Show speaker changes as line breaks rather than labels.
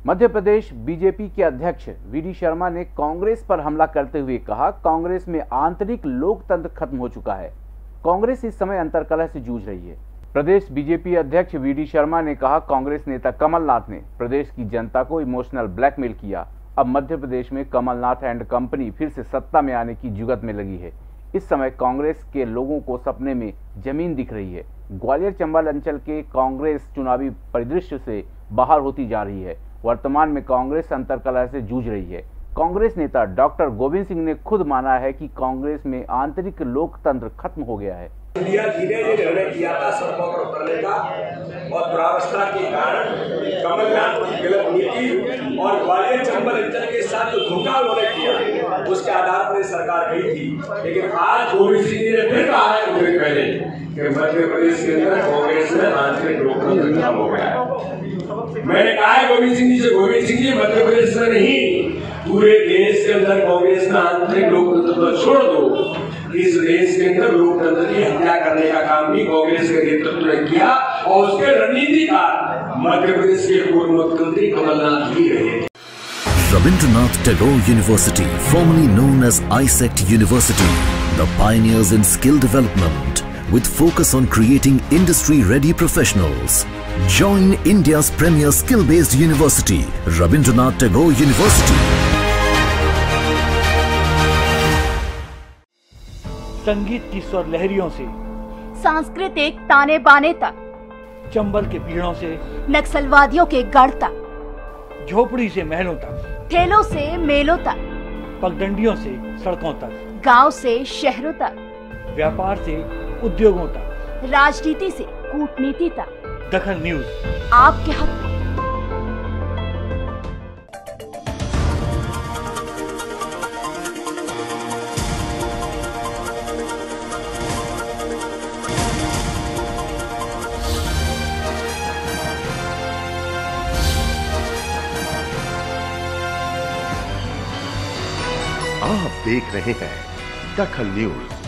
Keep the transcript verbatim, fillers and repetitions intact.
Madhya Pradesh BJP के अध्यक्ष V D Sharma ने कांग्रेस पर हमला करते हुए कहा, कांग्रेस में आंतरिक लोकतंत्र खत्म हो चुका है। कांग्रेस इस समय अंतर्कलह से जूझ रही है। प्रदेश बीजेपी अध्यक्ष वी डी शर्मा ने कहा, कांग्रेस नेता कमलनाथ ने प्रदेश की जनता को इमोशनल ब्लैकमेल किया। अब मध्य प्रदेश में कमलनाथ एंड कंपनी फिर से सत्ता में आने की जुगत में लगी है। इस समय कांग्रेस के लोगों को सपने में जमीन दिख रही है। ग्वालियर चंबल अंचल के कांग्रेस चुनावी परिदृश्य से बाहर होती जा रही है। वर्तमान में कांग्रेस अंतर्कलह से जूझ रही है। कांग्रेस नेता डॉक्टर गोविंद सिंह ने खुद माना है कि कांग्रेस में आंतरिक लोकतंत्र खत्म हो गया है।
इंडिया धीरे धीरे निर्णय किया था सड़कों पर उतरने का और दुरावस्था के कारण कमलनाथ की गलत नीति और ग्वालियर चंबल अंचल के साथ जो धोखा उन्होंने किया उसके आधार पर सरकार गई थी। लेकिन आज गोविंद सिंह ने फिर कहा है मुझे पहले कि मध्य प्रदेश के अंदर कांग्रेस में आंतरिक लोकतंत्र खत्म हो गया है। मैंने कहा है गोविंद सिंह जी से, गोविंद सिंह जी मध्य प्रदेश में नहीं पूरे देश के अंदर कांग्रेस में आंतरिक लोकतंत्र छोड़ दो। इस देश के अंदर लोकतंत्र की हत्या करने का काम भी कांग्रेस के नेतृत्व ने किया और उसके रणनीतिकार मध्य प्रदेश के पूर्व मुख्यमंत्री कमलनाथ भी रहे।
Rabindranath Tagore University, formerly known as I S E C T University, the pioneers in skill development with focus on creating industry-ready professionals. Join India's premier skill-based university, Rabindranath Tagore University.
संगीत की स्वर लहरियों से
सांस्कृतिक ताने बाने तक,
चंबल के पीड़ों से
नक्सलवादियों के गढ़ तक,
झोपड़ी से महलों तक,
ठेलों से मेलों तक,
पगडंडियों से सड़कों तक,
गांव से शहरों तक,
व्यापार से उद्योगों तक,
राजनीति से कूटनीति तक,
दखल न्यूज
आपके हक में।
आप देख रहे हैं दखल न्यूज।